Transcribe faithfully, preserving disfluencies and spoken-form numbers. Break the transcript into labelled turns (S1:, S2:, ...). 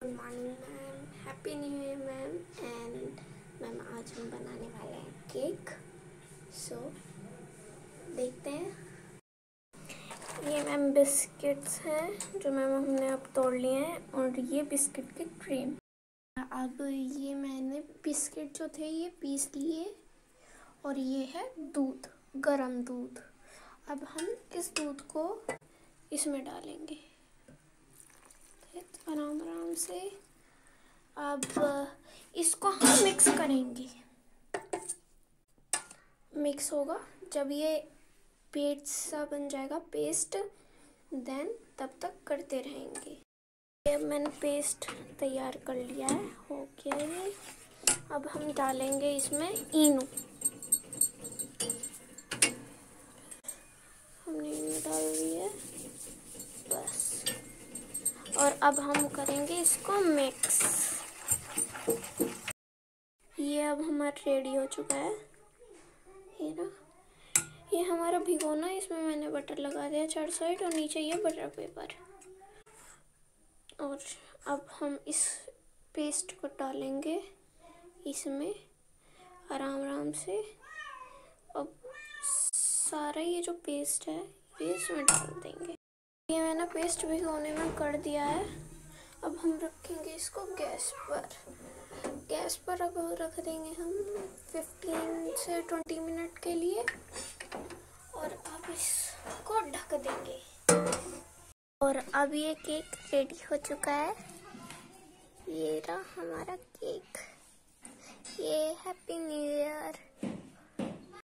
S1: Good morning ma'am, happy new year ma'am. And ma'am आज हम बनाने वाले हैं केक। सो so, देखते हैं। ये मैम बिस्किट्स हैं जो मैम हमने अब तोड़ लिए हैं, और ये बिस्किट की क्रीम। अब ये मैंने बिस्किट जो थे ये पीस लिए, और ये है दूध, गरम दूध। अब हम इस दूध को इसमें डालेंगे आराम आराम से। अब इसको हम मिक्स करेंगे। मिक्स होगा जब ये पेस्ट सा बन जाएगा, पेस्ट, देन तब तक करते रहेंगे। ये मैंने पेस्ट तैयार कर लिया है, हो गया ये। अब हम डालेंगे इसमें इनो। हमने इनो डाल दिया बस। और अब हम करेंगे इसको मिक्स। ये अब हमारा रेडी हो चुका है। ये ना, ये हमारा भिगोना, इसमें मैंने बटर लगा दिया चार साइड, और नीचे ये बटर पेपर। और अब हम इस पेस्ट को डालेंगे इसमें आराम आराम से। अब सारा ये जो पेस्ट है ये इसमें डाल देंगे। ये मैंने पेस्ट भिगोने में कर दिया है। अब हम रखेंगे इसको गैस पर। गैस पर अब रख देंगे हम पंद्रह से बीस मिनट के लिए, और अब इसको ढक देंगे। और अब ये केक रेडी हो चुका है। ये रहा हमारा केक। ये हैप्पी न्यू ईयर।